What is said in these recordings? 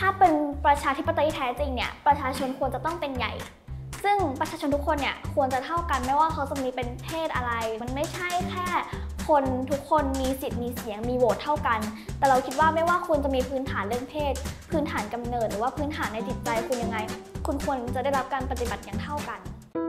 าเป็นประชาธิปไตยแท้จริงเนี่ยประชาชนควรจะต้องเป็นใหญ่ซึ่งประชาชนทุกคนเนี่ยควรจะเท่ากันไม่ว่าเขาจะมีเป็นเพศอะไรมันไม่ใช่แค่คนทุกคนมีสิทธิ์มีเสียงมีโหวตเท่ากันแต่เราคิดว่าไม่ว่าคุณจะมีพื้นฐานเรื่องเพศพื้นฐานกำเนิดหรือว่าพื้นฐานในจิตใจคุณยังไงคุณควรจะได้รับการปฏิบัติอย่างเท่ากัน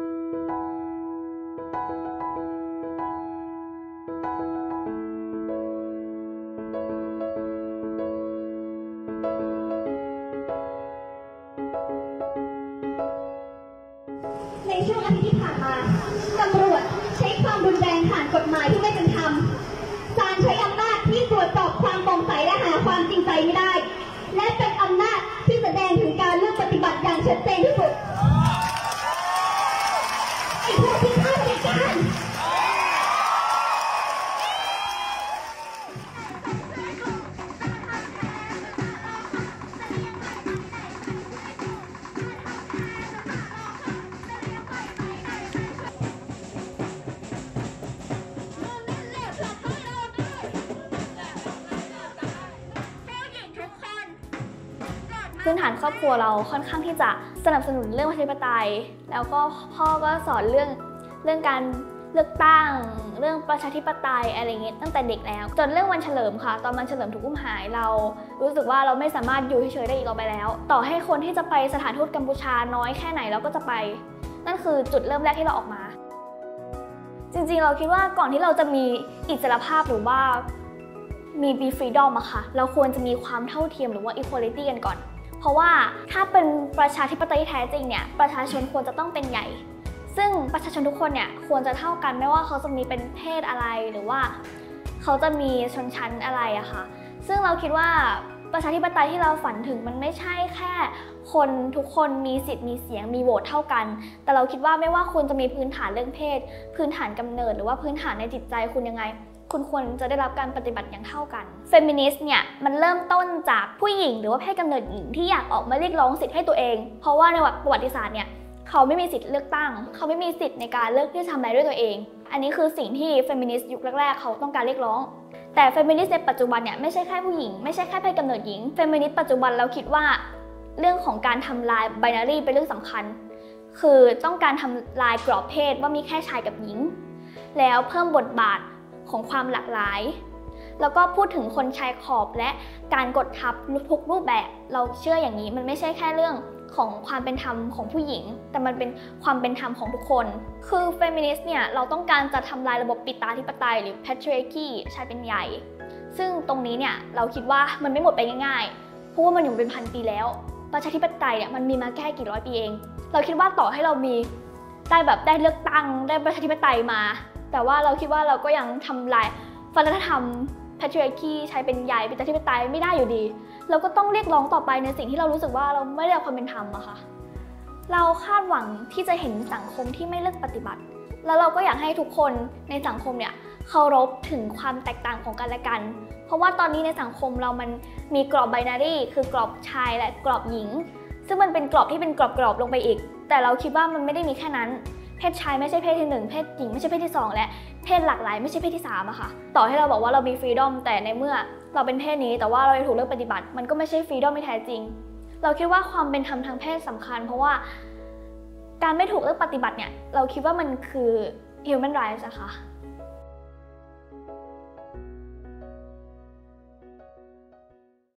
ในช่วงอาทิตย์ที่ผ่านมาตำรวจใช้ความรุนแรงผ่านกฎหมายที่ไม่เป็นธรรมศาลใช้อำนาจที่ตรวจสอบความโปร่งใสและหาความจริงใจไม่ได้และเป็นอำนาจที่แสดงถึงการเลือกปฏิบัติอย่างชัดเจนที่สุดไอ้พวกที่ฆ่าบริการพื้นฐานครอบครัวเราค่อนข้างที่จะสนับสนุนเรื่องประชาธิปไตยแล้วก็พ่อก็สอนเรื่องการเลือกตั้งเรื่องประชาธิปไตยอะไรเงี้ยตั้งแต่เด็กแล้วจนเรื่องวันเฉลิมค่ะตอนวันเฉลิมถูกอุ้มหายเรารู้สึกว่าเราไม่สามารถอยู่เฉยๆได้อีกต่อไปแล้วต่อให้คนที่จะไปสถานทูตกัมพูชาน้อยแค่ไหนเราก็จะไปนั่นคือจุดเริ่มแรกที่เราออกมาจริงๆเราคิดว่าก่อนที่เราจะมีอิสรภาพหรือว่ามีฟรีดอมอะค่ะเราควรจะมีความเท่าเทียมหรือว่า equality กันก่อนเพราะว่าถ้าเป็นประชาธิปไตยแท้จริงเนี่ยประชาชนควรจะต้องเป็นใหญ่ซึ่งประชาชนทุกคนเนี่ยควรจะเท่ากันไม่ว่าเขาจะมีเป็นเพศอะไรหรือว่าเขาจะมีชนชั้นอะไรอะค่ะซึ่งเราคิดว่าประชาธิปไตยที่เราฝันถึงมันไม่ใช่แค่คนทุกคนมีสิทธิ์มีเสียงมีโหวตเท่ากันแต่เราคิดว่าไม่ว่าคุณจะมีพื้นฐานเรื่องเพศพื้นฐานกำเนิดหรือว่าพื้นฐานในจิตใจคุณยังไงคุณควรจะได้รับการปฏิบัติอย่างเท่ากันเฟมินิสต์เนี่ยมันเริ่มต้นจากผู้หญิงหรือว่าเพศกำเนิดหญิงที่อยากออกมาเรียกร้องสิทธิ์ให้ตัวเองเพราะว่าในประวัติศาสตร์เนี่ยเขาไม่มีสิทธิ์เลือกตั้งเขาไม่มีสิทธิ์ในการเลือกที่จะทำอะไรด้วยตัวเองอันนี้คือสิ่งที่เฟมินิสต์ยุคแรกๆเขาต้องการเรียกร้องแต่เฟมินิสต์ในปัจจุบันเนี่ยไม่ใช่แค่ผู้หญิงไม่ใช่แค่เพศกำเนิดหญิงเฟมินิสต์ปัจจุบันเราคิดว่าเรื่องของการทำลายไบนารีเป็นเรื่องสำคัญคือต้องการทำลายกรอบเพศว่ามีแค่ชายกับหญิงแล้วเพิ่มบทบาทของความหลากหลายแล้วก็พูดถึงคนชายขอบและการกดทับทุกรูปแบบเราเชื่ออย่างนี้มันไม่ใช่แค่เรื่องของความเป็นธรรมของผู้หญิงแต่มันเป็นความเป็นธรรมของทุกคนคือเฟมินิสต์เนี่ยเราต้องการจะทำลายระบบปิตาธิปไตยหรือ patriarchy ชายเป็นใหญ่ซึ่งตรงนี้เนี่ยเราคิดว่ามันไม่หมดไปง่ายๆเพราะว่ามันอยู่เป็นพันปีแล้วประชาธิปไตยเนี่ยมันมีมาแค่กี่ร้อยปีเองเราคิดว่าต่อให้เรามีได้เลือกตั้งได้ประชาธิปไตยมาแต่ว่าเราคิดว่าเราก็ยังทำลายวัฒนธรรม patriarchy ชายเป็นใหญ่ประชาธิปไตยไม่ได้อยู่ดีเราก็ต้องเรียกร้องต่อไปในสิ่งที่เรารู้สึกว่าเราไม่ได้รับความเป็นธรรมอะค่ะเราคาดหวังที่จะเห็นสังคมที่ไม่เลือกปฏิบัติแล้วเราก็อยากให้ทุกคนในสังคมเนี่ยเคารพถึงความแตกต่างของกันและกันเพราะว่าตอนนี้ในสังคมเรามันมีกรอบไบนารีคือกรอบชายและกรอบหญิงซึ่งมันเป็นกรอบที่เป็นกรอบลงไปอีกแต่เราคิดว่ามันไม่ได้มีแค่นั้นเพศชายไม่ใช่เพศที่1เพศหญิงไม่ใช่เพศที่2และเพศหลากหลายไม่ใช่เพศที่3อะค่ะต่อให้เราบอกว่าเรามีฟรีดอมแต่ในเมื่อเราเป็นเพศนี้แต่ว่าเราถูกเลือกปฏิบัติมันก็ไม่ใช่ฟรีดอมที่แท้จริงเราคิดว่าความเป็นธรรมทางเพศสำคัญเพราะว่าการไม่ถูกเลือกปฏิบัติเนี่ยเราคิดว่ามันคือ human rights อะค่ะ